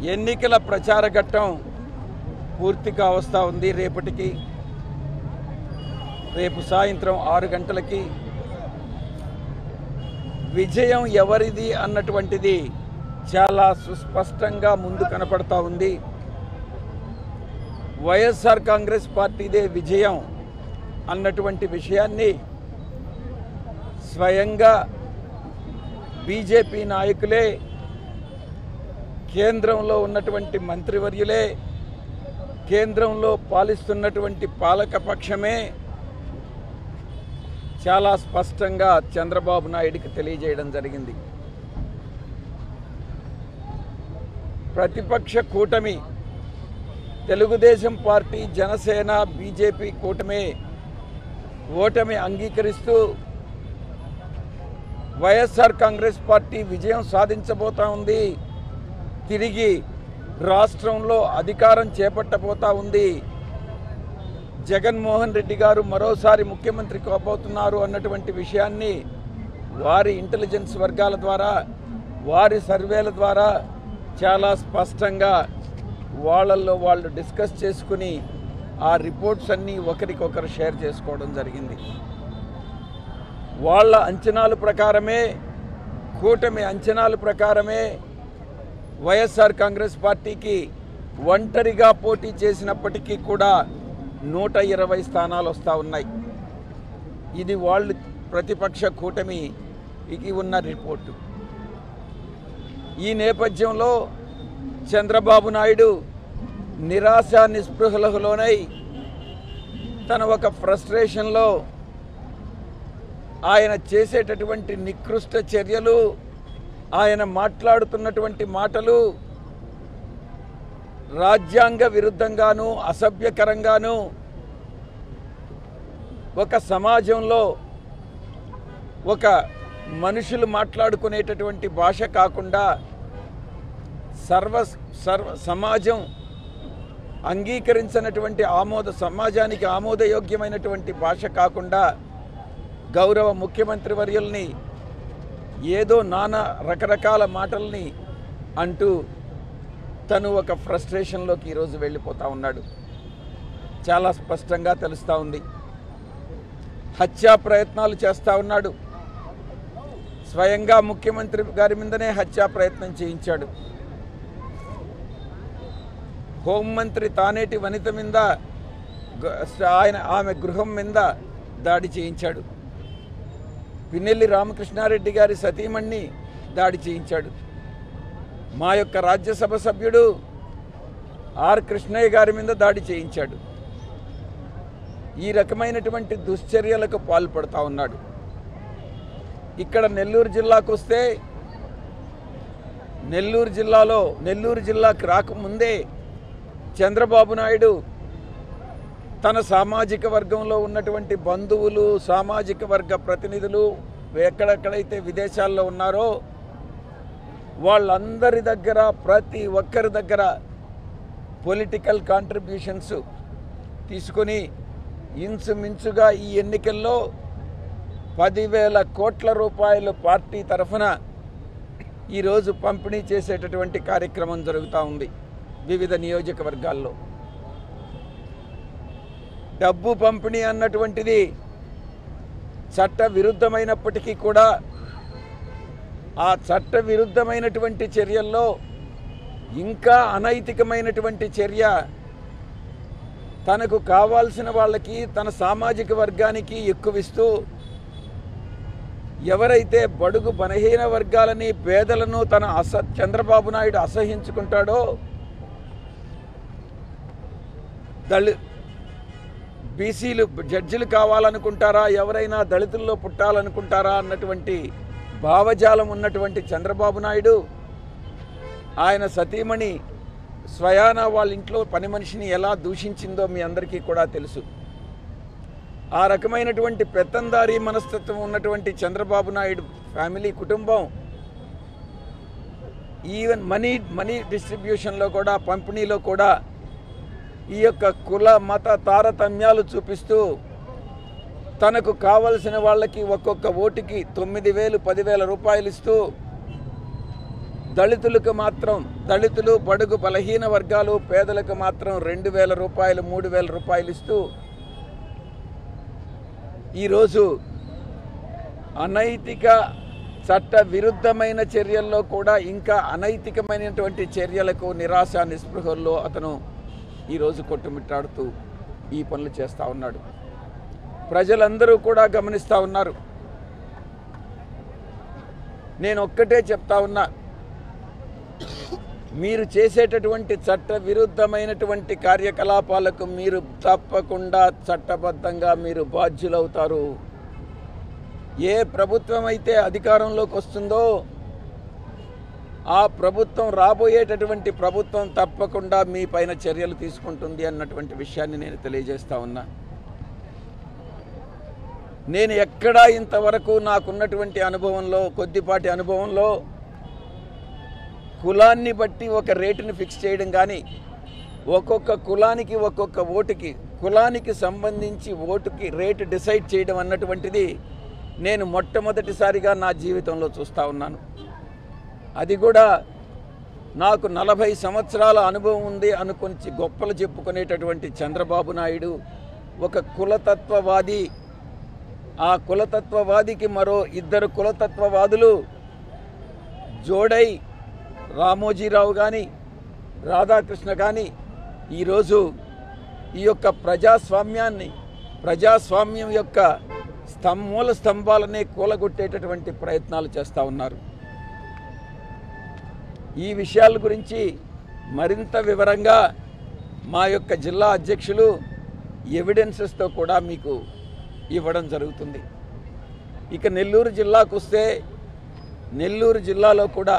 ఎన్నికల ప్రచార ఘట్టం పూర్తి కావస్తా ఉంది. రేపు సాయంత్రం 6 గంటలకి విజయం ఎవరిది అన్నటువంటిది చాలా సుస్పష్టంగా ముందు కనపడతా ఉంది. వైఎస్ఆర్ కాంగ్రెస్ పార్టీదే విజయం అన్నటువంటి విషయాన్ని స్వయంగా బీజేపీ నాయకులే, కేంద్రంలో ఉన్నటువంటి మంత్రివర్యులే, కేంద్రంలో పాలిస్తున్నటువంటి పాలకపక్షమే చాలా స్పష్టంగా చంద్రబాబు నాయుడికి తెలియజేయడం జరిగింది. ప్రతిపక్ష కూటమి తెలుగుదేశం పార్టీ, జనసేన, బీజేపీ కూటమి ఓటమి అంగీకరిస్తూ వైఎస్ఆర్ కాంగ్రెస్ పార్టీ విజయం సాధించబోతా ఉంది. తిరిగి రాష్ట్రంలో అధికారం చేపట్టబోతా ఉంది. జగన్మోహన్ రెడ్డి గారు మరోసారి ముఖ్యమంత్రి కాబోతున్నారు అన్నటువంటి విషయాన్ని వారి ఇంటెలిజెన్స్ వర్గాల ద్వారా, వారి సర్వేల ద్వారా చాలా స్పష్టంగా వాళ్ళల్లో వాళ్ళు డిస్కస్ చేసుకుని ఆ రిపోర్ట్స్ అన్నీ ఒకరికొకరు షేర్ చేసుకోవడం జరిగింది. వాళ్ళ అంచనాల ప్రకారమే, కూటమి అంచనాల ప్రకారమే వైఎస్ఆర్ కాంగ్రెస్ పార్టీకి ఒంటరిగా పోటీ చేసినప్పటికీ కూడా 120 స్థానాలు వస్తూ ఉన్నాయి. ఇది వాళ్ళు ప్రతిపక్ష కూటమికి ఉన్న రిపోర్టు. ఈ నేపథ్యంలో చంద్రబాబు నాయుడు నిరాశ నిస్పృహలకు లోనై తన ఒక ఫ్రస్ట్రేషన్లో ఆయన చేసేటటువంటి నికృష్ట చర్యలు, ఆయన మాట్లాడుతున్నటువంటి మాటలు రాజ్యాంగ విరుద్ధంగాను, అసభ్యకరంగాను, ఒక సమాజంలో ఒక మనుషులు మాట్లాడుకునేటటువంటి భాష కాకుండా సమాజం అంగీకరించినటువంటి సమాజానికి ఆమోదయోగ్యమైనటువంటి భాష కాకుండా గౌరవ ముఖ్యమంత్రి వర్యుల్ని ఏదో నానా రకరకాల మాటల్ని అంటూ తను ఒక ఫ్రస్ట్రేషన్లోకి ఈరోజు వెళ్ళిపోతూ ఉన్నాడు. చాలా స్పష్టంగా తెలుస్తూ ఉంది. హత్యా ప్రయత్నాలు చేస్తూ ఉన్నాడు. స్వయంగా ముఖ్యమంత్రి గారి మీదనే హత్యా ప్రయత్నం చేయించాడు. హోంమంత్రి తానేటి వనిత మీద, ఆమె గృహం మీద దాడి చేయించాడు. పిన్నెల్లి రామకృష్ణారెడ్డి గారి సతీమణ్ణి దాడి చేయించాడు. మా యొక్క రాజ్యసభ సభ్యుడు ఆర్ కృష్ణయ్య గారి మీద దాడి చేయించాడు. ఈ రకమైనటువంటి దుశ్చర్యలకు పాల్పడుతూ ఉన్నాడు. ఇక్కడ నెల్లూరు జిల్లాకు వస్తే, నెల్లూరు జిల్లాకు రాకముందే చంద్రబాబు నాయుడు తన సామాజిక వర్గంలో ఉన్నటువంటి బంధువులు, సామాజిక వర్గ ప్రతినిధులు ఎక్కడెక్కడైతే విదేశాల్లో ఉన్నారో వాళ్ళందరి దగ్గర, ప్రతి ఒక్కరి దగ్గర పొలిటికల్ కాంట్రిబ్యూషన్స్ తీసుకొని ఇంచుమించుగా ఈ ఎన్నికల్లో 10,000 కోట్ల రూపాయలు పార్టీ తరఫున ఈరోజు పంపిణీ చేసేటటువంటి కార్యక్రమం జరుగుతూ ఉంది వివిధ నియోజకవర్గాల్లో. డబ్బు పంపిణీ అన్నటువంటిది చట్ట విరుద్ధమైనప్పటికీ కూడా ఆ చట్ట విరుద్ధమైనటువంటి చర్యల్లో ఇంకా అనైతికమైనటువంటి చర్య, తనకు కావాల్సిన వాళ్ళకి, తన సామాజిక వర్గానికి ఎక్కువిస్తూ ఎవరైతే బడుగు బలహీన వర్గాలని, పేదలను చంద్రబాబు నాయుడు అసహించుకుంటాడో, బీసీలు జడ్జిలు కావాలనుకుంటారా, ఎవరైనా దళితుల్లో పుట్టాలనుకుంటారా అన్నటువంటి భావజాలం ఉన్నటువంటి చంద్రబాబు నాయుడు ఆయన సతీమణి స్వయాన వాళ్ళ ఇంట్లో పని మనిషిని ఎలా దూషించిందో మీ అందరికీ కూడా తెలుసు. ఆ రకమైనటువంటి పెత్తందారీ మనస్తత్వం ఉన్నటువంటి చంద్రబాబు నాయుడు ఫ్యామిలీ కుటుంబం ఈవెన్ మనీ డిస్ట్రిబ్యూషన్లో కూడా, పంపిణీలో కూడా ఈ యొక్క కుల మత తారతమ్యాలు చూపిస్తూ తనకు కావలసిన వాళ్ళకి ఒక్కొక్క ఓటుకి 9,000 10,000 రూపాయలు ఇస్తూ దళితులకు మాత్రం, దళితులు, బడుగు బలహీన వర్గాలు, పేదలకు మాత్రం 2,000 రూపాయలు, 3,000 రూపాయలు ఇస్తూ ఈరోజు అనైతిక చట్ట విరుద్ధమైన చర్యల్లో కూడా ఇంకా అనైతికమైనటువంటి చర్యలకు నిరాశ నిస్పృహల్లో అతను ఈరోజు కొట్టుమిట్టాడుతూ ఈ పనులు చేస్తూ ఉన్నాడు. ప్రజలందరూ కూడా గమనిస్తూ ఉన్నారు. నేను ఒక్కటే చెప్తా ఉన్నా, మీరు చేసేటటువంటి చట్ట విరుద్ధమైనటువంటి కార్యకలాపాలకు మీరు తప్పకుండా చట్టబద్ధంగా మీరు బాధ్యులవుతారు. ఏ ప్రభుత్వం అయితే అధికారంలోకి వస్తుందో ఆ ప్రభుత్వం, రాబోయేటటువంటి ప్రభుత్వం తప్పకుండా మీ పైన చర్యలు తీసుకుంటుంది అన్నటువంటి విషయాన్ని నేను తెలియజేస్తా ఉన్నా. నేను ఎక్కడా ఇంతవరకు నాకున్నటువంటి అనుభవంలో, కొద్దిపాటి అనుభవంలో, కులాన్ని బట్టి ఒక రేటుని ఫిక్స్ చేయడం కానీ, ఒక్కొక్క కులానికి ఒక్కొక్క ఓటుకి, కులానికి సంబంధించి ఓటుకి రేటు డిసైడ్ చేయడం అన్నటువంటిది నేను మొట్టమొదటిసారిగా నా జీవితంలో చూస్తూ ఉన్నాను. అది కూడా నాకు 40 సంవత్సరాల అనుభవం ఉంది అనుకొని గొప్పలు చెప్పుకునేటటువంటి చంద్రబాబు నాయుడు ఒక కులతత్వవాది. ఆ కులతత్వవాదికి మరో 2 కులతత్వవాదులు జోడై రామోజీరావు కానీ, రాధాకృష్ణ కానీ ఈరోజు ఈ యొక్క ప్రజాస్వామ్యం యొక్క మూల స్తంభాలనే కూలగొట్టేటటువంటి ప్రయత్నాలు చేస్తూ ఉన్నారు. ఈ విషయాల గురించి మరింత వివరంగా మా యొక్క జిల్లా అధ్యక్షులు ఎవిడెన్సెస్తో కూడా మీకు ఇవ్వడం జరుగుతుంది. ఇక నెల్లూరు జిల్లాకు వస్తే, నెల్లూరు జిల్లాలో కూడా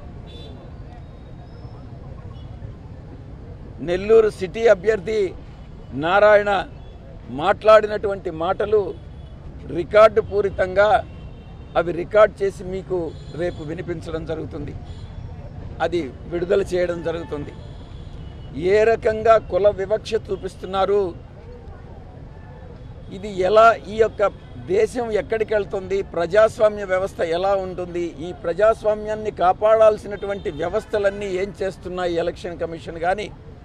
నెల్లూరు సిటీ అభ్యర్థి నారాయణ మాట్లాడినటువంటి మాటలు రికార్డు పూరితంగా అవి రికార్డ్ చేసి మీకు రేపు వినిపించడం జరుగుతుంది. అది విడుదల చేయడం జరుగుతుంది. ఏ రకంగా కుల వివక్ష చూపిస్తున్నారు, ఇది ఎలా, ఈ యొక్క దేశం ఎక్కడికి వెళ్తుంది, ప్రజాస్వామ్య వ్యవస్థ ఎలా ఉంటుంది, ఈ ప్రజాస్వామ్యాన్ని కాపాడాల్సినటువంటి వ్యవస్థలన్నీ ఏం చేస్తున్నాయి, ఎలక్షన్ కమిషన్ కానీ,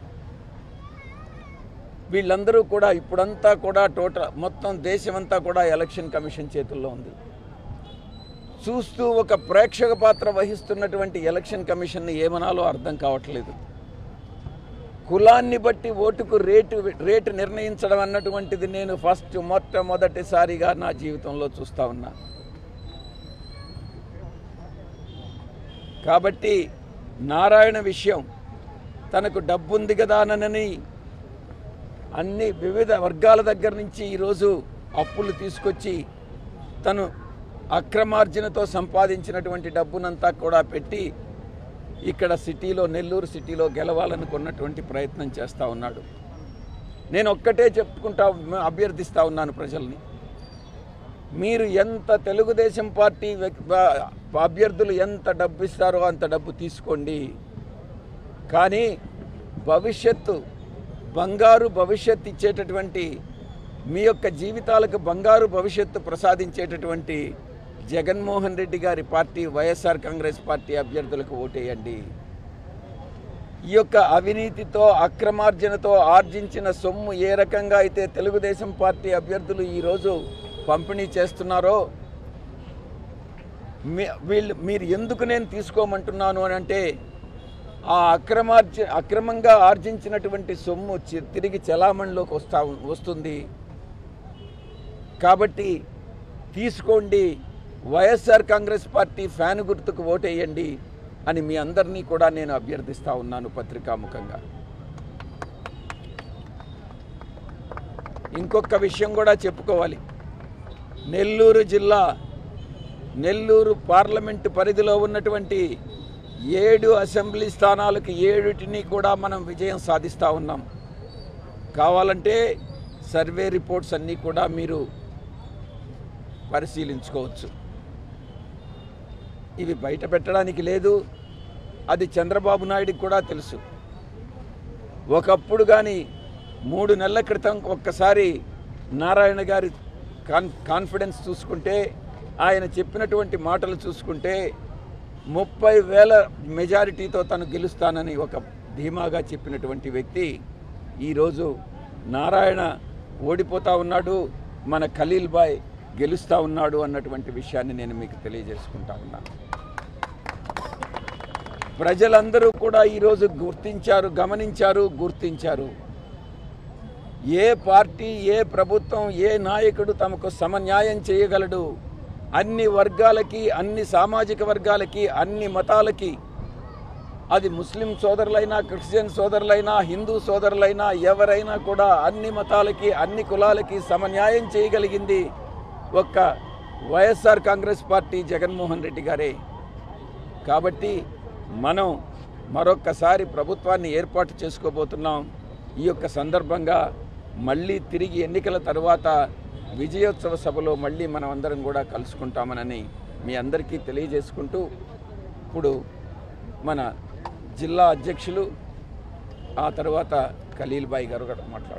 వీళ్ళందరూ కూడా ఇప్పుడంతా కూడా మొత్తం దేశమంతా కూడా ఎలక్షన్ కమిషన్ చేతుల్లో ఉంది. చూస్తూ ఒక ప్రేక్షక పాత్ర వహిస్తున్నటువంటి ఎలక్షన్ కమిషన్ని ఏమనాలో అర్థం కావట్లేదు. కులాన్ని బట్టి ఓటుకు రేటు నిర్ణయించడం అన్నటువంటిది నేను మొట్టమొదటిసారిగా నా జీవితంలో చూస్తా ఉన్నా. కాబట్టి నారాయణ విషయం, తనకు డబ్బుంది కదా అనని అన్ని వివిధ వర్గాల దగ్గర నుంచి ఈరోజు అప్పులు తీసుకొచ్చి తను అక్రమార్జనతో సంపాదించినటువంటి డబ్బునంతా కూడా పెట్టి ఇక్కడ సిటీలో, నెల్లూరు సిటీలో గెలవాలనుకున్నటువంటి ప్రయత్నం చేస్తూ ఉన్నాడు. నేను ఒక్కటే అభ్యర్థిస్తూ ఉన్నాను ప్రజల్ని, మీరు ఎంత తెలుగుదేశం పార్టీ అభ్యర్థులు ఎంత డబ్బు ఇస్తారో అంత డబ్బు తీసుకోండి, కానీ బంగారు భవిష్యత్తు ఇచ్చేటటువంటి, మీ యొక్క జీవితాలకు బంగారు భవిష్యత్తు ప్రసాదించేటటువంటి జగన్మోహన్ రెడ్డి గారి పార్టీ, వైఎస్ఆర్ కాంగ్రెస్ పార్టీ అభ్యర్థులకు ఓటేయండి. ఈ యొక్క అవినీతితో, అక్రమార్జనతో ఆర్జించిన సొమ్ము ఏ రకంగా అయితే తెలుగుదేశం పార్టీ అభ్యర్థులు ఈరోజు పంపిణీ చేస్తున్నారో, మీరు ఎందుకు నేను తీసుకోమంటున్నాను అని అంటే, ఆ అక్రమంగా ఆర్జించినటువంటి సొమ్ము తిరిగి చలామణిలోకి వస్తుంది. కాబట్టి తీసుకోండి, వైఎస్ఆర్ కాంగ్రెస్ పార్టీ ఫ్యాన్ గుర్తుకు ఓటేయండి అని మీ అందరినీ కూడా నేను అభ్యర్థిస్తూ ఉన్నాను పత్రికాముఖంగా. ఇంకొక విషయం కూడా చెప్పుకోవాలి. నెల్లూరు పార్లమెంటు పరిధిలో ఉన్నటువంటి 7 అసెంబ్లీ స్థానాలకు 7టిని కూడా మనం విజయం సాధిస్తూ ఉన్నాం. కావాలంటే సర్వే రిపోర్ట్స్ అన్నీ కూడా మీరు పరిశీలించుకోవచ్చు. ఇవి బయట పెట్టడానికి లేదు, అది చంద్రబాబు నాయుడికి కూడా తెలుసు. ఒకప్పుడు కానీ 3 నెలల క్రితం ఒక్కసారి నారాయణ గారి కాన్ఫిడెన్స్ చూసుకుంటే, ఆయన చెప్పినటువంటి మాటలు చూసుకుంటే 30,000 మెజారిటీతో తను గెలుస్తానని ఒక ధీమాగా చెప్పినటువంటి వ్యక్తి ఈరోజు నారాయణ ఓడిపోతా ఉన్నాడు, మన ఖలీల్ భాయ్ గెలుస్తూ ఉన్నాడు అన్నటువంటి విషయాన్ని నేను మీకు తెలియజేసుకుంటా ఉన్నాను. ప్రజలందరూ కూడా ఈరోజు గుర్తించారు. ఏ పార్టీ, ఏ ప్రభుత్వం, ఏ నాయకుడు తమకు సమన్యాయం చేయగలడు, అన్ని వర్గాలకి, అన్ని సామాజిక వర్గాలకి, అన్ని మతాలకి, అది ముస్లిం సోదరులైనా, క్రిస్టియన్ సోదరులైనా, హిందూ సోదరులైనా, ఎవరైనా కూడా అన్ని మతాలకి, అన్ని కులాలకి సమన్యాయం చేయగలిగింది ఒక్క YSR Congress party Jaganmohan Reddy గారే. కాబట్టి మనం మరొక్కసారి ప్రభుత్వాన్ని ఏర్పాటు చేసుకోబోతున్నాం. ఈ యొక్క సందర్భంగా మళ్ళీ తిరిగి ఎన్నికల తర్వాత విజయోత్సవ సభలో మళ్ళీ మనం అందరం కూడా కలుసుకుంటామనని మీ అందరికీ తెలియజేసుకుంటూ, ఇప్పుడు మన జిల్లా అధ్యక్షులు, ఆ తర్వాత ఖలీల్ భాయ్ గారు మాట్లాడుతున్నారు.